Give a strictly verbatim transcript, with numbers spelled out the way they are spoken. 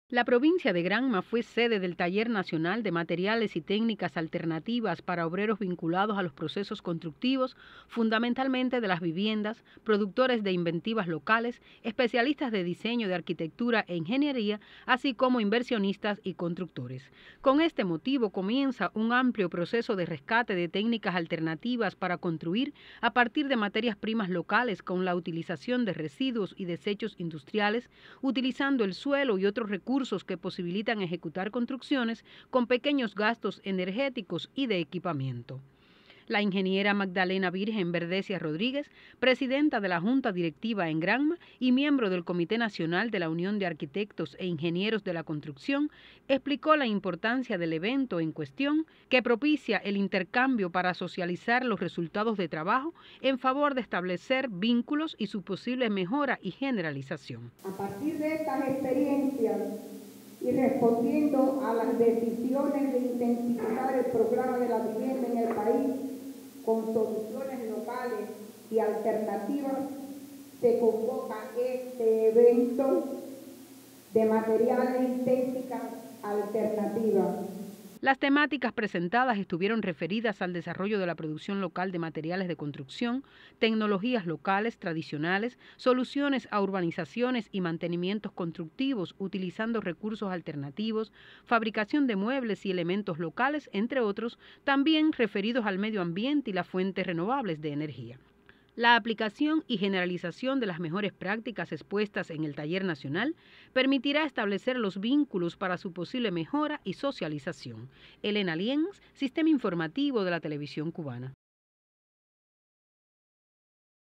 La provincia de Granma fue sede del Taller Nacional de Materiales y Técnicas Alternativas para obreros vinculados a los procesos constructivos, fundamentalmente de las viviendas, productores de inventivas locales, especialistas de diseño de arquitectura e ingeniería, así como inversionistas y constructores. Con este motivo comienza un amplio proceso de rescate de técnicas alternativas para construir a partir de materias primas locales con la utilización de residuos y desechos industriales, utilizando el suelo y otros recursos que posibilitan ejecutar construcciones con pequeños gastos energéticos y de equipamiento. La ingeniera Magdalena Virgen Verdesia Rodríguez, presidenta de la Junta Directiva en Granma y miembro del Comité Nacional de la Unión de Arquitectos e Ingenieros de la Construcción, explicó la importancia del evento en cuestión, que propicia el intercambio para socializar los resultados de trabajo en favor de establecer vínculos y su posible mejora y generalización. A partir de estas experiencias y respondiendo a las decisiones de intensificar el programa de la vivienda en el país con soluciones locales y alternativas, se convoca este evento de materiales y técnicas alternativas. Las temáticas presentadas estuvieron referidas al desarrollo de la producción local de materiales de construcción, tecnologías locales tradicionales, soluciones a urbanizaciones y mantenimientos constructivos utilizando recursos alternativos, fabricación de muebles y elementos locales, entre otros, también referidos al medio ambiente y las fuentes renovables de energía. La aplicación y generalización de las mejores prácticas expuestas en el taller nacional permitirá establecer los vínculos para su posible mejora y socialización. Elena Lienz, Sistema Informativo de la Televisión Cubana.